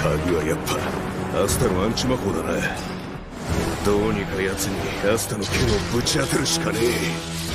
鍵はやっぱアスタのアンチ魔法だな。どうにか奴にアスタの剣をぶち当てるしかねえ。